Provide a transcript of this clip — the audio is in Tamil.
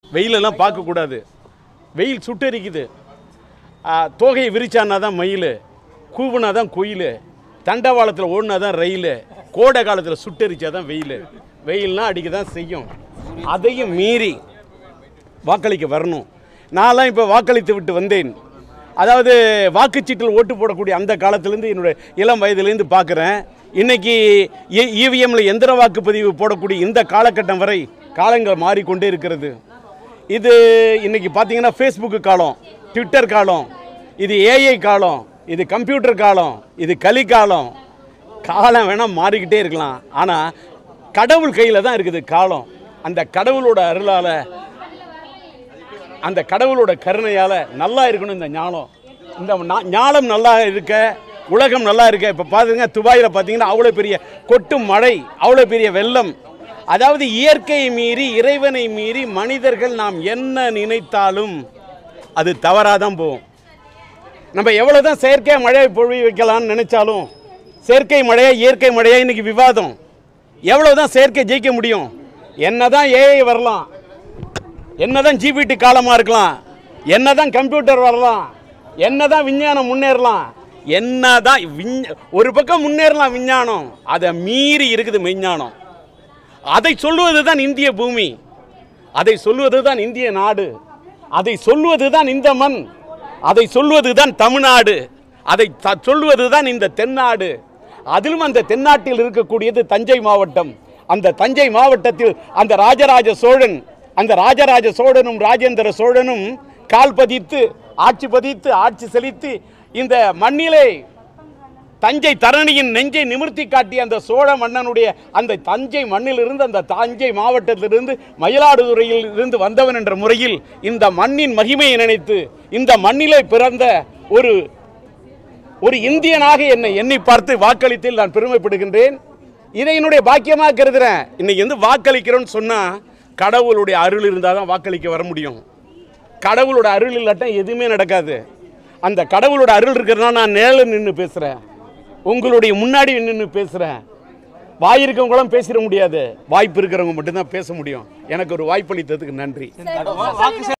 வெயிலெல்லாம் பார்க்கக்கூடாது. வெயில் சுட்டரிக்குது. தோகையை விரிச்சானா தான் மயில், கூவுனா தான் குயில், தண்டவாளத்தில் ஓடினா தான் ரயில், கோடை காலத்தில் சுட்டரிச்சா தான் வெயில். வெயில்னால் அடிக்க தான் செய்யும். அதையும் மீறி வாக்களிக்க வரணும். நான்லாம் இப்போ வாக்களித்து விட்டு வந்தேன். அதாவது வாக்குச்சீட்டில் ஓட்டு போடக்கூடிய அந்த காலத்திலேருந்து என்னுடைய இளம் வயதிலேருந்து பார்க்குறேன். இன்றைக்கி இவிஎம்மில் எந்திர வாக்குப்பதிவு போடக்கூடிய இந்த காலகட்டம் வரை காலங்கள் மாறிக்கொண்டே இருக்கிறது. இது இன்றைக்கி பார்த்தீங்கன்னா ஃபேஸ்புக்கு காலம், ட்விட்டர் காலம், இது ஏஐ காலம், இது கம்ப்யூட்டர் காலம், இது கலிகாலம். காலம் வேணால் மாறிக்கிட்டே இருக்கலாம், ஆனால் கடவுள் கையில் தான் இருக்குது காலம். அந்த கடவுளோட அருளால், அந்த கடவுளோட கருணையால் நல்லா இருக்கணும் இந்த ஞானம். இந்த ஞானம் நல்லா இருக்க, உலகம் நல்லா இருக்க. இப்போ பார்த்துங்க, துபாயில் பார்த்தீங்கன்னா அவ்வளோ பெரிய கொட்டும் மழை, அவ்வளோ பெரிய வெள்ளம். அதாவது இயற்கையை மீறி, இறைவனை மீறி மனிதர்கள் நாம் என்ன நினைத்தாலும் அது தவறாக தான் போகும். நம்ம எவ்வளோ தான் செயற்கை மழையை பொழிவு வைக்கலாம்னு நினைச்சாலும், செயற்கை மழையா இயற்கை மழையா இன்னைக்கு விவாதம். எவ்வளோ தான் செயற்கை ஜெயிக்க முடியும்? என்ன தான் ஏஐ வரலாம், என்ன தான் ஜிபிடி காலமாக இருக்கலாம், என்ன தான் கம்ப்யூட்டர் வரலாம், என்ன தான் விஞ்ஞானம் முன்னேறலாம், என்ன தான் ஒரு பக்கம் முன்னேறலாம் விஞ்ஞானம், அதை மீறி இருக்குது மெய்ஞானம். அதை சொல்லுவது தான் இந்திய பூமி, அதை சொல்லுவது தான் இந்திய நாடு, அதை சொல்லுவது தான் இந்த மண், அதை சொல்வது தான் தமிழ்நாடு, அதை சொல்வது தான் இந்த தென்னாடு. அதிலும் அந்த தென்னாட்டில் இருக்கக்கூடியது தஞ்சை மாவட்டம். அந்த தஞ்சை மாவட்டத்தில் அந்த ராஜராஜ சோழனும் ராஜேந்திர சோழனும் கால் பதித்து ஆட்சி செலுத்தி இந்த மண்ணிலே தஞ்சை தரணியின் நெஞ்சை நிமிர்த்தி காட்டிய அந்த சோழ மன்னனுடைய அந்த தஞ்சை மண்ணிலிருந்து, அந்த தஞ்சை மாவட்டத்திலிருந்து, மயிலாடுதுறையில் இருந்து வந்தவன் என்ற முறையில் இந்த மண்ணின் மகிமையை நினைத்து இந்த மண்ணிலே பிறந்த ஒரு இந்தியனாக என்னை பார்த்து வாக்களித்தில் நான் பெருமைப்படுகின்றேன். இதை என்னுடைய பாக்கியமாக கருதுகிறேன். இன்னைக்கு வாக்களிக்கிறோன்னு சொன்னால் கடவுளுடைய அருள் இருந்தால் தான் வாக்களிக்க வர முடியும். கடவுளோட அருள் இல்லாட்டா எதுவுமே நடக்காது. அந்த கடவுளோட அருள் இருக்கிறதுனால நான் நேரில் நின்று பேசுகிறேன், உங்களுடைய முன்னாடி நின்று பேசுகிறேன். வாயிருக்கவங்களும் பேசிட முடியாது, வாய்ப்பு இருக்கிறவங்க மட்டும்தான் பேச முடியும். எனக்கு ஒரு வாய்ப்பு அளித்ததுக்கு நன்றி.